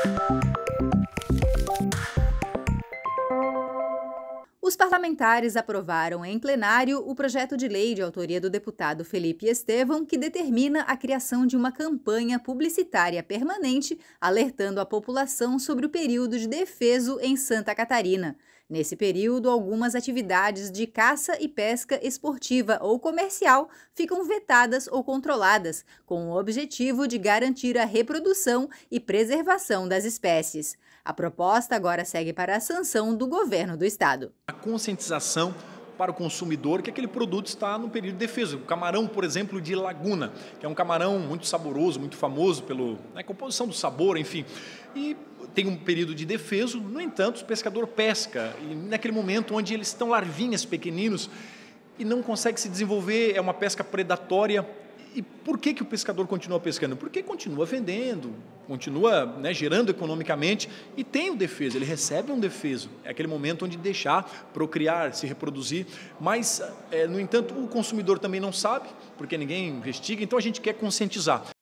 Os parlamentares aprovaram em plenário o projeto de lei de autoria do deputado Felipe Estevão, que determina a criação de uma campanha publicitária permanente, alertando a população sobre o período de defeso em Santa Catarina. Nesse período, algumas atividades de caça e pesca esportiva ou comercial ficam vetadas ou controladas, com o objetivo de garantir a reprodução e preservação das espécies. A proposta agora segue para a sanção do governo do estado. A conscientização para o consumidor que aquele produto está no período de defesa. O camarão, por exemplo, de laguna, que é um camarão muito saboroso, muito famoso pela composição do sabor, enfim. E tem um período de defeso, no entanto, o pescador pesca, e naquele momento onde eles estão larvinhas, pequeninos, e não consegue se desenvolver, é uma pesca predatória. E por que o pescador continua pescando? Porque continua vendendo, continua gerando economicamente e tem o defeso, ele recebe um defeso. É aquele momento onde deixar procriar, se reproduzir, mas, no entanto, o consumidor também não sabe, porque ninguém investiga, então a gente quer conscientizar.